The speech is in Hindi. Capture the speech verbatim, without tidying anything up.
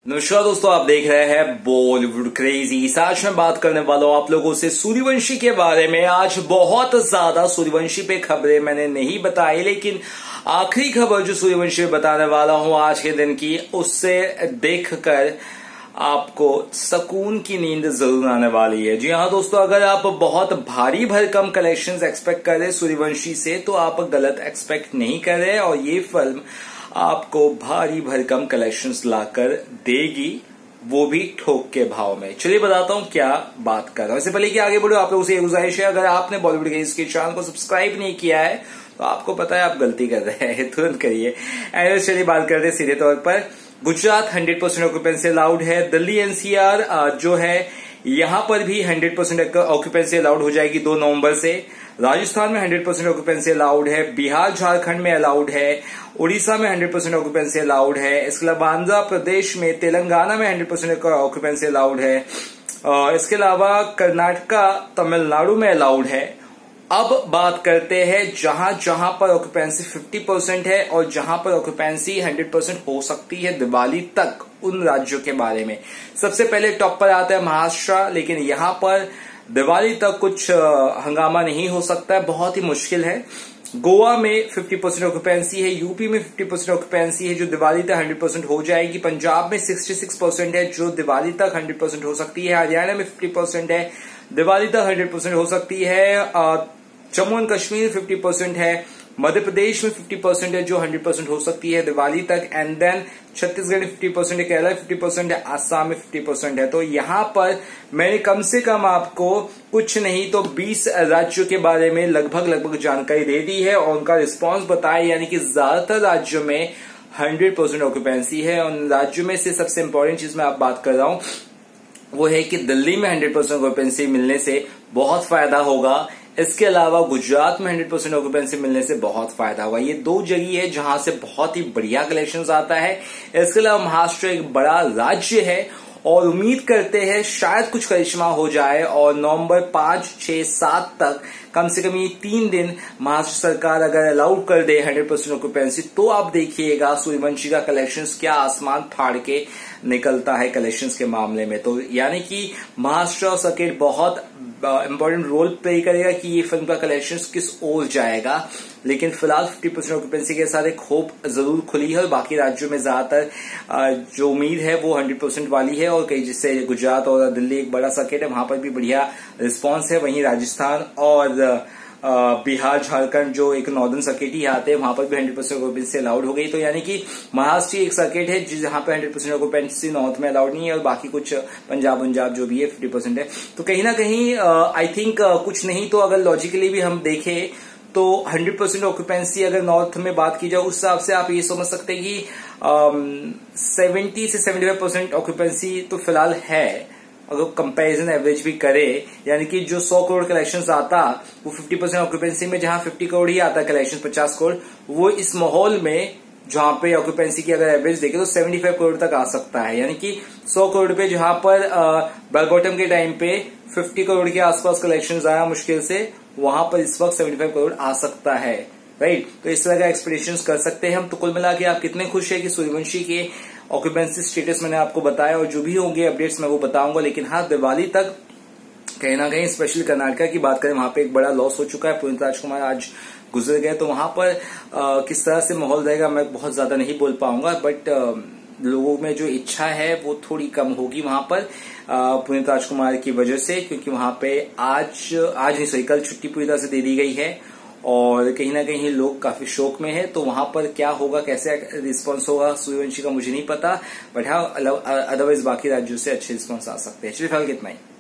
नमस्कार दोस्तों, आप देख रहे हैं बॉलीवुड क्रेजी। आज मैं बात करने वाला हूं आप लोगों से सूर्यवंशी के बारे में। आज बहुत ज्यादा सूर्यवंशी पे खबरें मैंने नहीं बताई, लेकिन आखिरी खबर जो सूर्यवंशी पे बताने वाला हूं आज के दिन की, उससे देखकर आपको सुकून की नींद जरूर आने वाली है। जी हाँ दोस्तों, अगर आप बहुत भारी भरकम कलेक्शंस एक्सपेक्ट कर रहे सूर्यवंशी से, तो आप गलत एक्सपेक्ट नहीं कर रहे और ये फिल्म आपको भारी भरकम कलेक्शंस लाकर देगी, वो भी ठोक के भाव में। चलिए बताता हूं क्या बात कर रहा हूं। इससे पहले कि आगे बढ़ो, आप लोगों से गुजारिश है, अगर आपने बॉलीवुड के इसके चैनल को सब्सक्राइब नहीं किया है तो आपको पता है आप गलती कर रहे हैं, तुरंत करिए। एंड चलिए बात करते हैं सीधे तौर पर। Gujarat hundred percent occupancy allowed है। दिल्ली एनसीआर जो है यहां पर भी हंड्रेड परसेंट ऑक्यूपेंसी अलाउड हो जाएगी दो नवंबर से। राजस्थान में हंड्रेड परसेंट ऑक्यूपेंसी अलाउड है। बिहार झारखंड में अलाउड है। उड़ीसा में हंड्रेड परसेंट ऑक्यूपेंसी अलाउड है। इसके अलावा आंध्र प्रदेश में, तेलंगाना में हंड्रेड परसेंट ऑक्यूपेंसी अलाउड है। इसके अलावा कर्नाटका, तमिलनाडु में अलाउड है। अब बात करते हैं जहां जहां पर ऑक्यूपेंसी फिफ्टी परसेंट है और जहां पर ऑक्यूपेंसी हंड्रेड परसेंट हो सकती है दिवाली तक, उन राज्यों के बारे में। सबसे पहले टॉप पर आता है महाराष्ट्र, लेकिन यहां पर दिवाली तक कुछ हंगामा नहीं हो सकता है, बहुत ही मुश्किल है। गोवा में फिफ्टी परसेंट ऑक्यूपेंसी है। यूपी में फिफ्टी परसेंट ऑक्यूपेंसी है जो दिवाली तक हंड्रेड परसेंट हो जाएगी। पंजाब में सिक्सटी सिक्स परसेंट है जो दिवाली तक हंड्रेड परसेंट हो सकती है। हरियाणा में फिफ्टी परसेंट है, दिवाली तक हंड्रेड परसेंट हो सकती है। Jammu and Kashmir fifty percent है। मध्य प्रदेश में फिफ्टी परसेंट है जो हंड्रेड परसेंट हो सकती है दिवाली तक। एंड देन छत्तीसगढ़ में फिफ्टी परसेंट है, केरला फिफ्टी परसेंट है, आसाम में फिफ्टी परसेंट है। तो यहां पर मैंने कम से कम आपको कुछ नहीं तो बीस राज्यों के बारे में लगभग लगभग जानकारी दे दी है और उनका रिस्पांस बताया, यानी कि ज्यादातर राज्यों में हंड्रेड परसेंट ऑक्यूपेंसी है। उन राज्यों में से सबसे इंपॉर्टेंट चीज मैं आप बात कर रहा हूं वो है कि दिल्ली में हंड्रेड परसेंट ऑक्यूपेंसी मिलने से बहुत फायदा होगा। इसके अलावा गुजरात में हंड्रेड परसेंट ऑक्यूपेंसी मिलने से बहुत फायदा होगा। ये दो जगह है जहां से बहुत ही बढ़िया कलेक्शंस आता है। इसके अलावा महाराष्ट्र एक बड़ा राज्य है और उम्मीद करते हैं शायद कुछ करिश्मा हो जाए और नवंबर पांच, छह, सात तक कम से कम ये तीन दिन महाराष्ट्र सरकार अगर अलाउड कर दे हंड्रेड परसेंट ऑक्यूपेंसी, तो आप देखिएगा सूर्यवंशी का कलेक्शंस क्या आसमान फाड़ के निकलता है कलेक्शंस के मामले में। तो यानी कि महाराष्ट्र सर्किट बहुत इंपॉर्टेंट रोल प्ले करेगा कि ये फिल्म का कलेक्शंस किस ओर जाएगा। लेकिन फिलहाल फिफ्टी परसेंट ऑक्यूपेंसी के साथ एक होप जरूर खुली है और बाकी राज्यों में ज्यादातर जो उम्मीद है वो हंड्रेड परसेंट वाली है। और कई जिससे गुजरात और दिल्ली एक बड़ा सर्किट है, वहां पर भी बढ़िया रिस्पांस है। वहीं राजस्थान और बिहार, झारखंड जो एक नॉर्दर्न सर्किट ही आते हैं, वहां पर भी हंड्रेड परसेंट ऑक्यूपेंसी अलाउड हो गई। तो यानी कि महाराष्ट्र एक सर्किट है जहां पे हंड्रेड परसेंट ऑक्यूपेंसी नॉर्थ में अलाउड नहीं है और बाकी कुछ पंजाब पंजाब जो भी है फिफ्टी परसेंट है। तो कहीं ना कहीं आई थिंक कुछ नहीं तो अगर लॉजिकली भी हम देखें तो हंड्रेड परसेंट ऑक्यूपेंसी अगर नॉर्थ में बात की जाए उस हिसाब से आप ये समझ सकते हैं कि सेवेंटी से सेवेंटी फाइव परसेंट ऑक्यूपेंसी तो फिलहाल है। अगर कंपैरिजन एवरेज भी करे, यानी कि जो सौ करोड़ कलेक्शंस आता वो फिफ्टी परसेंट ऑक्यूपेंसी में, जहां फिफ्टी करोड़ ही आता है कलेक्शन पचास करोड़, वो इस माहौल में जहां पे ऑक्यूपेंसी की अगर एवरेज देखे तो सेवेंटी फाइव करोड़ तक आ सकता है। यानी कि सौ करोड़ पे जहां पर बेल बॉटम के टाइम पे फिफ्टी करोड़ के आसपास कलेक्शंस आया मुश्किल से, वहां पर इस वक्त सेवेंटी फाइव करोड़ आ सकता है। राइट, तो इस तरह का एक्सपेक्टेशंस कर सकते हैं हम। तो कुल मिला के आप कितने खुश है कि सूर्यवंशी के ऑक्यूपेंसी स्टेटस मैंने आपको बताया और जो भी होंगे अपडेट्स मैं वो बताऊंगा। लेकिन हाँ, दिवाली तक कहीं ना कहीं स्पेशली कर्नाटका की बात करें, वहां पे एक बड़ा लॉस हो चुका है। पुनीत राजकुमार आज गुजर गए, तो वहां पर आ, किस तरह से माहौल रहेगा मैं बहुत ज्यादा नहीं बोल पाऊंगा, बट आ, लोगों में जो इच्छा है वो थोड़ी कम होगी वहां पर पुनीत राजकुमार की वजह से, क्योंकि वहां पे आज आज नहीं सही कल छुट्टी पूरी तरह से दे दी गई है और कहीं ना कहीं लोग काफी शोक में है। तो वहां पर क्या होगा, कैसे रिस्पांस होगा सूर्यवंशी का मुझे नहीं पता, बट हाँ अदरवाइज बाकी राज्यों से अच्छे रिस्पांस आ सकते हैं। चलिए फिलहाल कितना ही।